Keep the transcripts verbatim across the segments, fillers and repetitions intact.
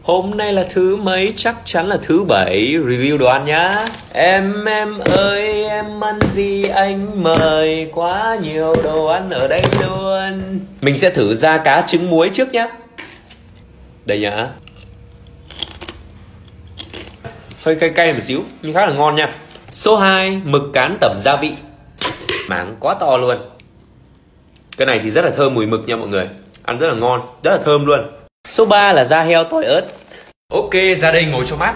Hôm nay là thứ mấy? Chắc chắn là thứ bảy. Review đồ ăn nhá. Em em ơi em ăn gì anh mời, quá nhiều đồ ăn ở đây luôn. Mình sẽ thử ra cá trứng muối trước nhá. Đây nhá. Hơi cay cay một xíu nhưng khá là ngon nha. Số hai, mực cán tẩm gia vị. Mảng quá to luôn. Cái này thì rất là thơm mùi mực nha mọi người. Ăn rất là ngon, rất là thơm luôn. Số ba là da heo tỏi ớt. Ok, ra đây ngồi cho mát.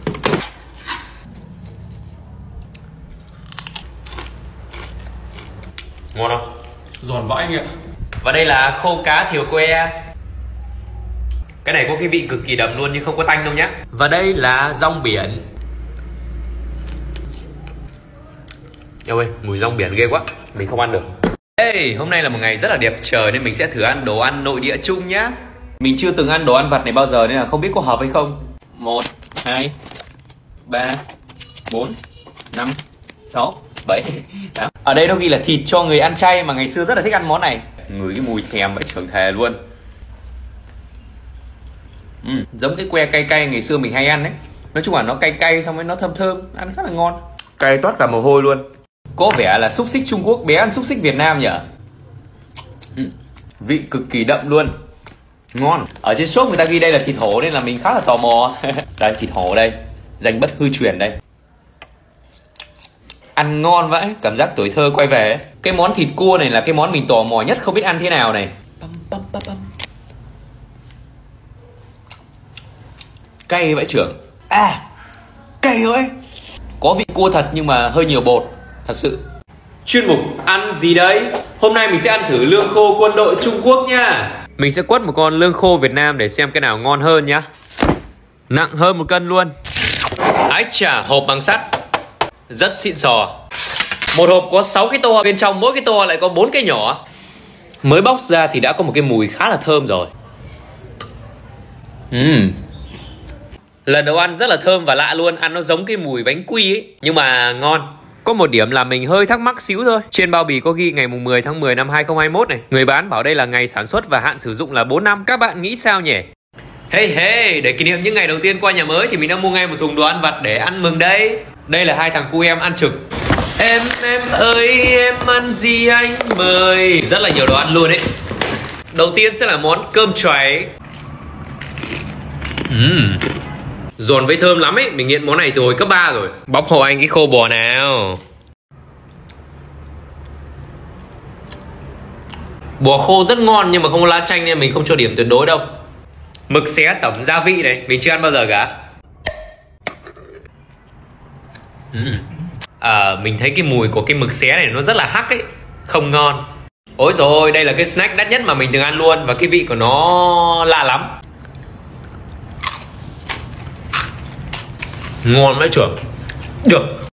Ngon không? Giòn vãi anh ạ. Và đây là khô cá thiều que. Cái này có cái vị cực kỳ đậm luôn nhưng không có tanh đâu nhá. Và đây là rong biển. Eo ơi, mùi rong biển ghê quá. Mình không ăn được. Hey, hôm nay là một ngày rất là đẹp trời nên mình sẽ thử ăn đồ ăn nội địa chung nhá. Mình chưa từng ăn đồ ăn vặt này bao giờ nên là không biết có hợp hay không. Một, hai, ba, bốn, năm, sáu, bảy, tám. Ở đây nó ghi là thịt cho người ăn chay mà ngày xưa rất là thích ăn món này. Ngửi cái mùi thèm vậy trưởng thề luôn. Ừ, giống cái que cay cay ngày xưa mình hay ăn đấy. Nói chung là nó cay cay xong rồi nó thơm thơm, ăn rất là ngon. Cay toát cả mồ hôi luôn. Có vẻ là xúc xích Trung Quốc bé ăn xúc xích Việt Nam nhỉ. Ừ, vị cực kỳ đậm luôn. Ngon. Ở trên shop người ta ghi đây là thịt hổ nên là mình khá là tò mò. Đây thịt hổ đây, danh bất hư truyền đây. Ăn ngon vậy, cảm giác tuổi thơ quay về ấy. Cái món thịt cua này là cái món mình tò mò nhất, không biết ăn thế nào này. Băm, băm, băm, băm. Cay vậy trưởng. À, cay vậy. Có vị cua thật nhưng mà hơi nhiều bột, thật sự. Chuyên mục ăn gì đấy. Hôm nay mình sẽ ăn thử lương khô quân đội Trung Quốc nha. Mình sẽ quất một con lương khô Việt Nam để xem cái nào ngon hơn nhá. Nặng hơn một cân luôn. Ái chà, hộp bằng sắt. Rất xịn sò. Một hộp có sáu cái to, bên trong mỗi cái to lại có bốn cái nhỏ. Mới bóc ra thì đã có một cái mùi khá là thơm rồi. Uhm. Lần đầu ăn rất là thơm và lạ luôn. Ăn nó giống cái mùi bánh quy ấy, nhưng mà ngon. Có một điểm là mình hơi thắc mắc xíu thôi. Trên bao bì có ghi ngày mười tháng mười năm hai không hai mốt này. Người bán bảo đây là ngày sản xuất và hạn sử dụng là bốn năm. Các bạn nghĩ sao nhỉ? Hey hey, để kỷ niệm những ngày đầu tiên qua nhà mới thì mình đã mua ngay một thùng đồ ăn vặt để ăn mừng đây. Đây là hai thằng cu em ăn trực. Em em ơi em ăn gì anh mời. Rất là nhiều đồ ăn luôn ấy. Đầu tiên sẽ là món cơm choài. Uhm. Giòn với thơm lắm ấy. Mình nghiện món này từ hồi cấp ba rồi. Bóc hộ anh cái khô bò nào. Bò khô rất ngon nhưng mà không có lá chanh nên mình không cho điểm tuyệt đối đâu. Mực xé tẩm gia vị này, mình chưa ăn bao giờ cả. uhm. À, mình thấy cái mùi của cái mực xé này nó rất là hắc ấy. Không ngon. Ôi rồi, đây là cái snack đắt nhất mà mình từng ăn luôn. Và cái vị của nó lạ lắm. Ngon vậy trưởng. Được.